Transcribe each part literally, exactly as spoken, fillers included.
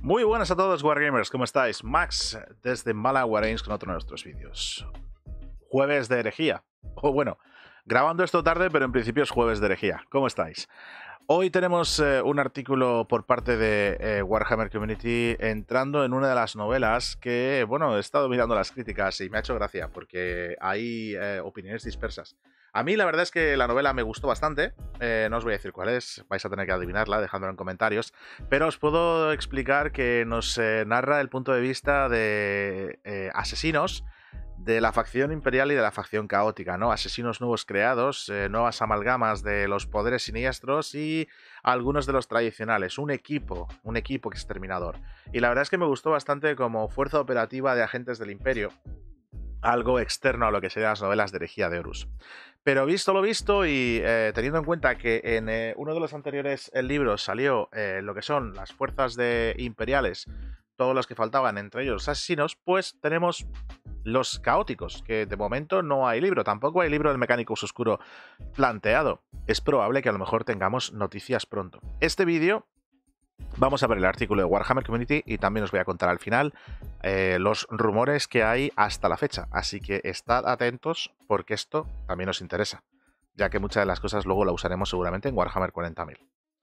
Muy buenas a todos, Wargamers, ¿cómo estáis? Max desde Mala Wargames con otro de nuestros vídeos. Jueves de herejía. O bueno, grabando esto tarde, pero en principio es jueves de herejía. ¿Cómo estáis? Hoy tenemos eh, un artículo por parte de eh, Warhammer Community entrando en una de las novelas que, bueno, he estado mirando las críticas y me ha hecho gracia porque hay eh, opiniones dispersas. A mí la verdad es que la novela me gustó bastante, eh, no os voy a decir cuál es, vais a tener que adivinarla dejándola en comentarios, pero os puedo explicar que nos eh, narra el punto de vista de eh, asesinos de la facción imperial y de la facción caótica, ¿no? Asesinos nuevos creados, eh, nuevas amalgamas de los poderes siniestros y algunos de los tradicionales, un equipo, un equipo exterminador. Y la verdad es que me gustó bastante como fuerza operativa de agentes del Imperio, algo externo a lo que serían las novelas de herejía de Horus. Pero visto lo visto y eh, teniendo en cuenta que en eh, uno de los anteriores libros salió eh, lo que son las fuerzas de imperiales, todos los que faltaban, entre ellos los asesinos, pues tenemos los caóticos, que de momento no hay libro, tampoco hay libro del Mechanicus Oscuro planteado. Es probable que a lo mejor tengamos noticias pronto. Este vídeo vamos a ver el artículo de Warhammer Community y también os voy a contar al final eh, los rumores que hay hasta la fecha. Así que estad atentos porque esto también os interesa, ya que muchas de las cosas luego la usaremos seguramente en Warhammer cuarenta mil.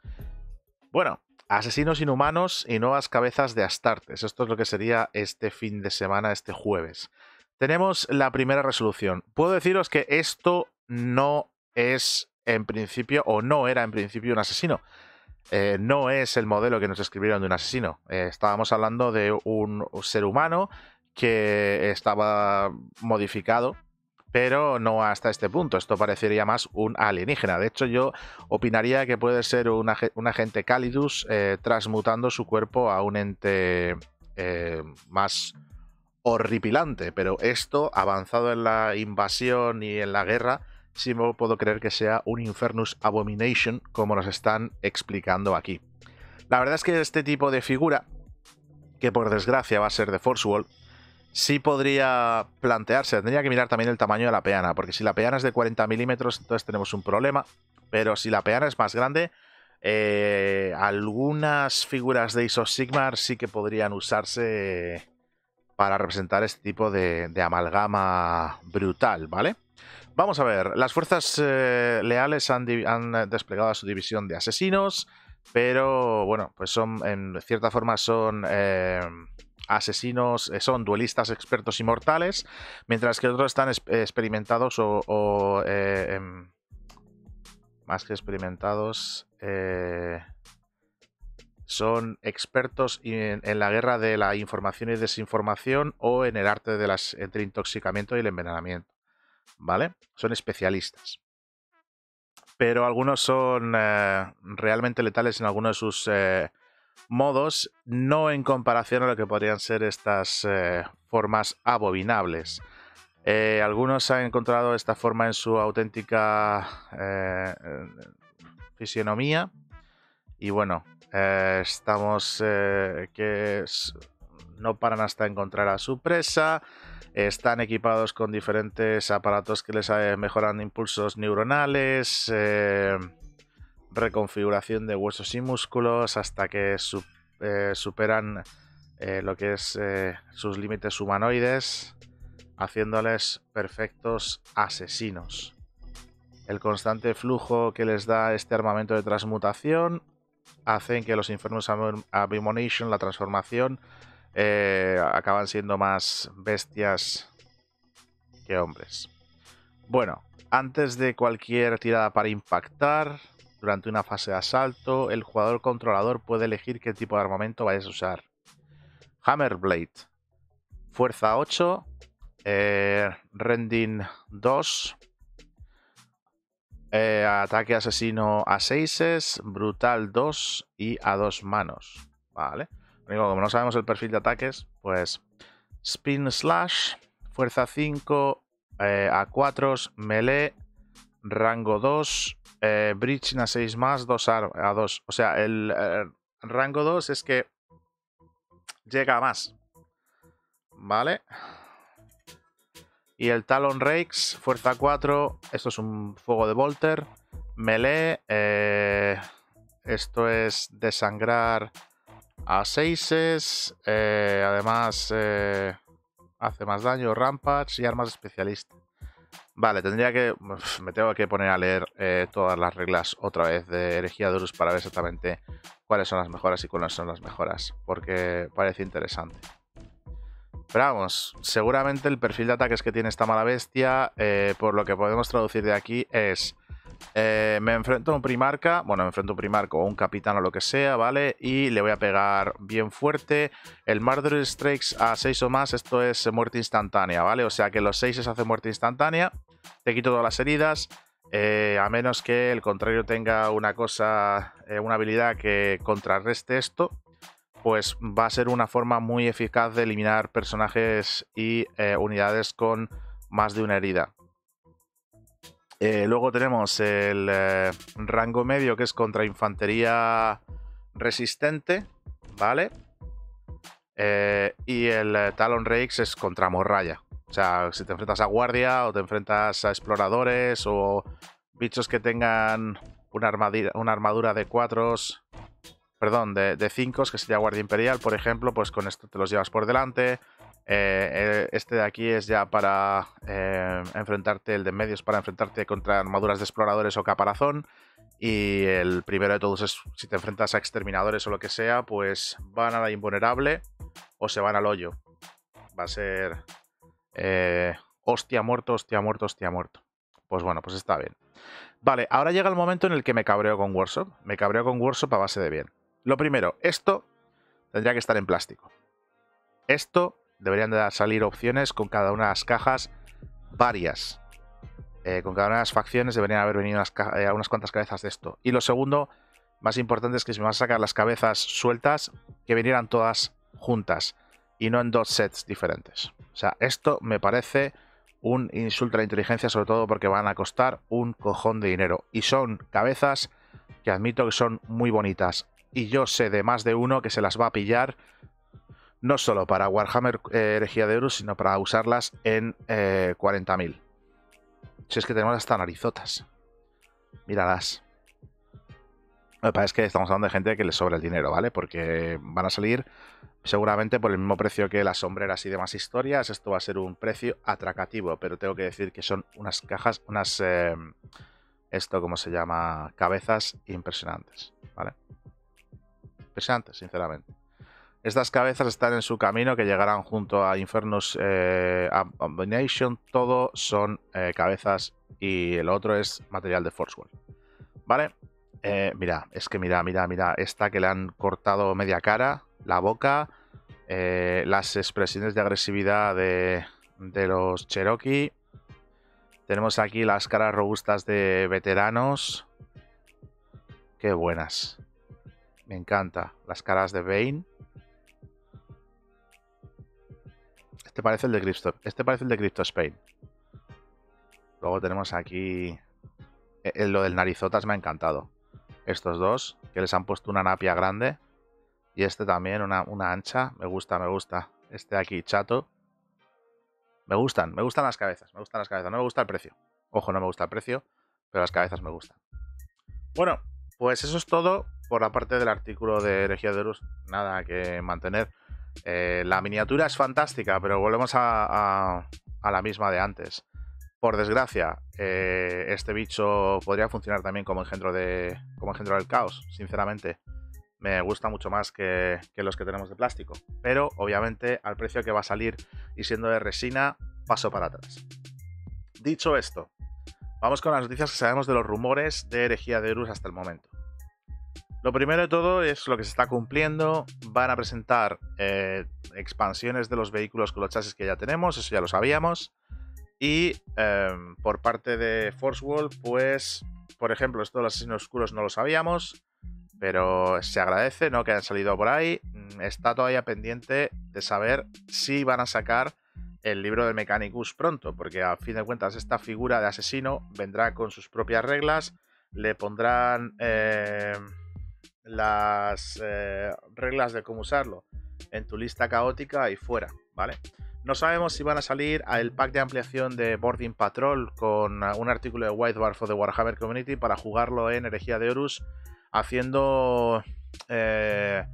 Bueno, asesinos inhumanos y nuevas cabezas de Astartes. Esto es lo que sería este fin de semana, este jueves. Tenemos la primera resolución. Puedo deciros que esto no es en principio, o no era en principio un asesino. Eh, no es el modelo que nos escribieron de un asesino. Eh, estábamos hablando de un ser humano que estaba modificado, pero no hasta este punto. Esto parecería más un alienígena. De hecho, yo opinaría que puede ser un, ag un agente Calidus eh, transmutando su cuerpo a un ente eh, más horripilante. Pero esto, avanzado en la invasión y en la guerra, sí me puedo creer que sea un Infernus Abomination, como nos están explicando aquí. La verdad es que este tipo de figura, que por desgracia va a ser de Force Wall, sí podría plantearse. Tendría que mirar también el tamaño de la peana, porque si la peana es de cuarenta milímetros, entonces tenemos un problema. Pero si la peana es más grande, eh, algunas figuras de Age of Sigmar sí que podrían usarse para representar este tipo de, de amalgama brutal, ¿vale? Vamos a ver, las fuerzas eh, leales han, han desplegado a su división de asesinos, pero bueno, pues son, en cierta forma son eh, asesinos, eh, son duelistas expertos inmortales, mientras que otros están experimentados o, o eh, eh, más que experimentados, eh, son expertos en, en la guerra de la información y desinformación o en el arte de las, entre intoxicamiento y el envenenamiento. ¿Vale? Son especialistas. Pero algunos son eh, realmente letales en algunos de sus eh, modos, no en comparación a lo que podrían ser estas eh, formas abominables. Eh, algunos han encontrado esta forma en su auténtica eh, fisionomía. Y bueno, eh, estamos eh, que no paran hasta encontrar a su presa. Están equipados con diferentes aparatos que les mejoran impulsos neuronales, eh, reconfiguración de huesos y músculos, hasta que su, eh, superan eh, lo que es eh, sus límites humanoides, haciéndoles perfectos asesinos. El constante flujo que les da este armamento de transmutación hacen que los Infernus Abomination, la transformación, Eh, acaban siendo más bestias que hombres. Bueno, antes de cualquier tirada para impactar, durante una fase de asalto, el jugador controlador puede elegir qué tipo de armamento vayas a usar. Hammerblade, fuerza ocho, eh, rending dos, eh, ataque asesino a seis, brutal dos y a dos manos. Vale. Como no sabemos el perfil de ataques, pues Spin Slash, fuerza cinco, eh, a cuatro, melee, rango dos, eh, breaching a seis más, dos a dos. O sea, el eh, rango dos es que llega a más. ¿Vale? Y el Talon Rakes, fuerza cuatro, esto es un fuego de Volter, melee, eh, esto es desangrar a seis, eh, además eh, hace más daño, rampage y armas especialistas. Vale, tendría que... Uf, me tengo que poner a leer eh, todas las reglas otra vez de Herejía de Horus para ver exactamente cuáles son las mejoras y cuáles son las mejoras, porque parece interesante. Pero vamos, seguramente el perfil de ataques que tiene esta mala bestia, eh, por lo que podemos traducir de aquí, es... Eh, me enfrento a un primarca, bueno, me enfrento a un primarca o un capitán o lo que sea, ¿vale? Y le voy a pegar bien fuerte. El Murder Strikes a seis o más, esto es muerte instantánea, ¿vale? O sea que los seis se hace muerte instantánea. Te quito todas las heridas, eh, a menos que el contrario tenga una cosa, eh, una habilidad que contrarreste esto, pues va a ser una forma muy eficaz de eliminar personajes y eh, unidades con más de una herida. Eh, luego tenemos el eh, rango medio, que es contra infantería resistente, ¿vale? Eh, y el eh, Talon Rakes es contra morralla. O sea, si te enfrentas a guardia o te enfrentas a exploradores o bichos que tengan una armadura, una armadura de cuatro, perdón, de cinco, que sería guardia imperial, por ejemplo, pues con esto te los llevas por delante. Eh, este de aquí es ya para eh, enfrentarte, el de medios para enfrentarte contra armaduras de exploradores o caparazón. Y el primero de todos es si te enfrentas a exterminadores o lo que sea, pues van a la invulnerable o se van al hoyo. Va a ser eh, hostia muerto, hostia muerto, hostia muerto. Pues bueno, pues está bien. Vale, ahora llega el momento en el que me cabreo con Workshop. Me cabreo con Workshop a base de bien. Lo primero, esto tendría que estar en plástico. Esto deberían de salir opciones con cada una de las cajas, varias. Eh, con cada una de las facciones deberían haber venido unas, eh, unas cuantas cabezas de esto. Y lo segundo, más importante, es que si me vas a sacar las cabezas sueltas, que vinieran todas juntas y no en dos sets diferentes. O sea, esto me parece un insulto a la inteligencia, sobre todo porque van a costar un cojón de dinero. Y son cabezas que admito que son muy bonitas. Y yo sé de más de uno que se las va a pillar, no solo para Warhammer eh, Herejía de Horus, sino para usarlas en eh, cuarenta mil. Si es que tenemos hasta narizotas. Míralas. Lo que pasa es que estamos hablando de gente que les sobra el dinero, ¿vale? Porque van a salir seguramente por el mismo precio que las sombreras y demás historias. Esto va a ser un precio atractivo, pero tengo que decir que son unas cajas, unas... Eh, esto, ¿cómo se llama? Cabezas impresionantes, ¿vale? Impresionantes, sinceramente. Estas cabezas están en su camino, que llegarán junto a Infernus eh, Abomination. Todo son eh, cabezas y el otro es material de Forcewall. ¿Vale? Eh, mira, es que mira, mira, mira. Esta que le han cortado media cara, la boca, eh, las expresiones de agresividad de, de los Cherokee. Tenemos aquí las caras robustas de veteranos. Qué buenas. Me encanta. Las caras de Bane. Este parece el de Crypto, este parece el de Crypto Spain. Luego tenemos aquí... Eh, lo del narizotas me ha encantado. Estos dos, que les han puesto una napia grande. Y este también, una, una ancha. Me gusta, me gusta. Este de aquí, chato. Me gustan, me gustan las cabezas. Me gustan las cabezas. No me gusta el precio. Ojo, no me gusta el precio, pero las cabezas me gustan. Bueno, pues eso es todo por la parte del artículo de Herejía de Horus. Nada que mantener. Eh, la miniatura es fantástica, pero volvemos a, a, a la misma de antes. Por desgracia, eh, este bicho podría funcionar también como engendro, de, como engendro del caos. Sinceramente, me gusta mucho más que, que los que tenemos de plástico. Pero, obviamente, al precio que va a salir y siendo de resina, paso para atrás. Dicho esto, vamos con las noticias que sabemos de los rumores de Herejía de Horus hasta el momento. Lo primero de todo es lo que se está cumpliendo. Van a presentar eh, expansiones de los vehículos con los chasis que ya tenemos, eso ya lo sabíamos. Y eh, por parte de Forcewall, pues, por ejemplo, esto de los asesinos oscuros no lo sabíamos, pero se agradece, ¿no?, que hayan salido por ahí. Está todavía pendiente de saber si van a sacar el libro de Mechanicus pronto, porque a fin de cuentas esta figura de asesino vendrá con sus propias reglas, le pondrán... Eh, las eh, reglas de cómo usarlo en tu lista caótica y fuera, ¿vale? No sabemos si van a salir al pack de ampliación de Boarding Patrol con un artículo de White Dwarf de Warhammer Community para jugarlo en Herejía de Horus, haciendo eh,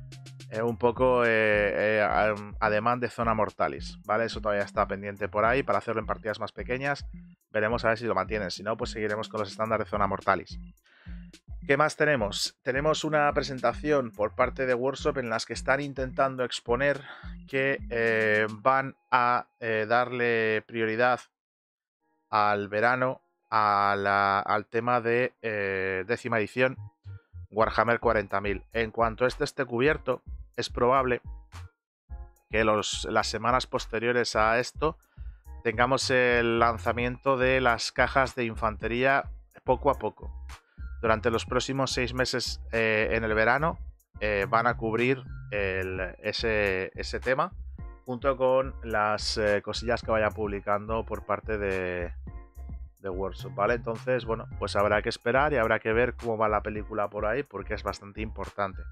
eh, un poco eh, eh, ademán de Zona Mortalis, ¿vale? Eso todavía está pendiente por ahí para hacerlo en partidas más pequeñas. Veremos a ver si lo mantienen, si no, pues seguiremos con los estándares de Zona Mortalis. ¿Qué más tenemos? Tenemos una presentación por parte de Workshop en las que están intentando exponer que eh, van a eh, darle prioridad al verano, a la, al tema de eh, décima edición Warhammer cuarenta mil. En cuanto este esté cubierto, es probable que los, las semanas posteriores a esto tengamos el lanzamiento de las cajas de infantería poco a poco. Durante los próximos seis meses eh, en el verano eh, van a cubrir el, ese, ese tema junto con las eh, cosillas que vaya publicando por parte de, de Workshop, ¿vale? Entonces, bueno, pues habrá que esperar y habrá que ver cómo va la película por ahí porque es bastante importante.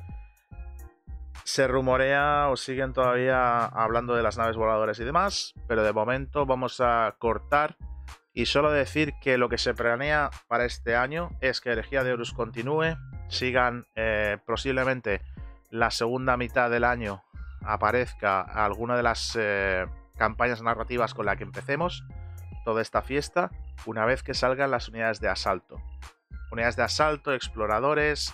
Se rumorea o siguen todavía hablando de las naves voladoras y demás, pero de momento vamos a cortar y solo decir que lo que se planea para este año es que Herejía de Horus continúe, sigan eh, posiblemente la segunda mitad del año aparezca alguna de las eh, campañas narrativas con la que empecemos toda esta fiesta, una vez que salgan las unidades de asalto. Unidades de asalto, exploradores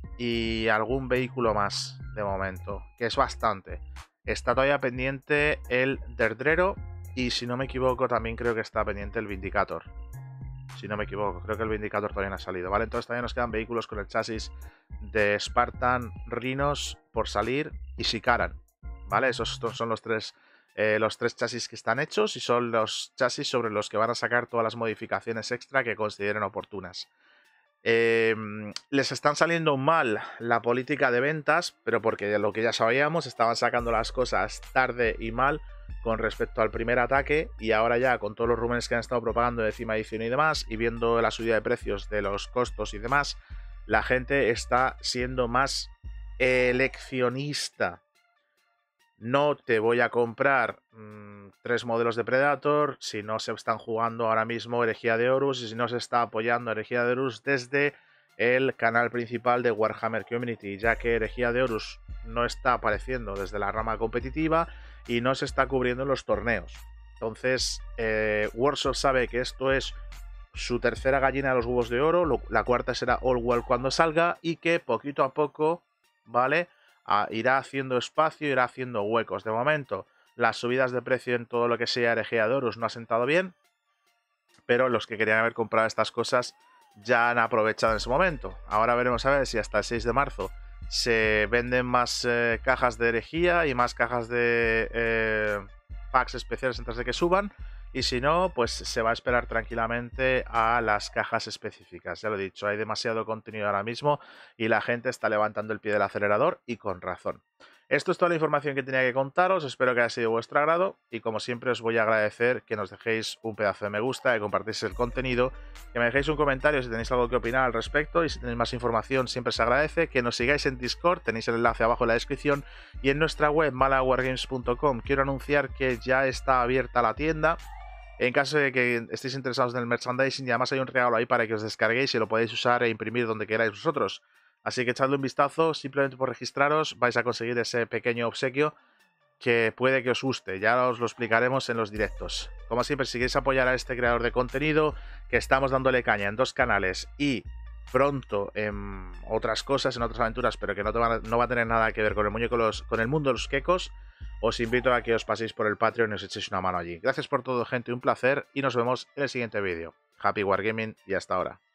y algún vehículo más de momento, que es bastante. Está todavía pendiente el Derdrero y si no me equivoco también creo que está pendiente el Vindicator. Si no me equivoco, creo que el Vindicator todavía no ha salido, ¿vale? Entonces todavía nos quedan vehículos con el chasis de Spartan, Rhinos por salir y Sikaran, ¿vale? Esos son los tres, eh, los tres chasis que están hechos y son los chasis sobre los que van a sacar todas las modificaciones extra que consideren oportunas. Eh, les están saliendo mal la política de ventas, pero porque de lo que ya sabíamos estaban sacando las cosas tarde y mal con respecto al primer ataque, y ahora ya con todos los rumores que han estado propagando de décima edición y demás, y viendo la subida de precios de los costos y demás, la gente está siendo más eleccionista. No te voy a comprar mmm, tres modelos de Predator si no se están jugando ahora mismo Herejía de Horus y si no se está apoyando Herejía de Horus desde el canal principal de Warhammer Community, ya que Herejía de Horus no está apareciendo desde la rama competitiva y no se está cubriendo en los torneos. Entonces, eh, Workshop sabe que esto es su tercera gallina de los huevos de oro, lo, la cuarta será All World cuando salga, y que poquito a poco, ¿vale?, ah, irá haciendo espacio, irá haciendo huecos. De momento, las subidas de precio en todo lo que sea Herejía de Horus no ha sentado bien, pero los que querían haber comprado estas cosas ya han aprovechado en ese momento. Ahora veremos a ver si hasta el seis de marzo se venden más eh, cajas de herejía y más cajas de eh, packs especiales antes de que suban, y si no, pues se va a esperar tranquilamente a las cajas específicas. Ya lo he dicho, hay demasiado contenido ahora mismo y la gente está levantando el pie del acelerador, y con razón. Esto es toda la información que tenía que contaros, espero que haya sido de vuestro agrado y como siempre os voy a agradecer que nos dejéis un pedazo de me gusta, que compartís el contenido, que me dejéis un comentario si tenéis algo que opinar al respecto, y si tenéis más información siempre se agradece, que nos sigáis en Discord, tenéis el enlace abajo en la descripción, y en nuestra web malawargames punto com. Quiero anunciar que ya está abierta la tienda. En caso de que estéis interesados en el merchandising, y además hay un regalo ahí para que os descarguéis y lo podéis usar e imprimir donde queráis vosotros. Así que echadle un vistazo, simplemente por registraros vais a conseguir ese pequeño obsequio que puede que os guste, ya os lo explicaremos en los directos. Como siempre, si queréis apoyar a este creador de contenido, que estamos dándole caña en dos canales y pronto en otras cosas, en otras aventuras, pero que no, te van a, no va a tener nada que ver con el muñeco, los, con el mundo de los quecos, os invito a que os paséis por el Patreon y os echéis una mano allí. Gracias por todo, gente, un placer, y nos vemos en el siguiente vídeo. Happy Wargaming y hasta ahora.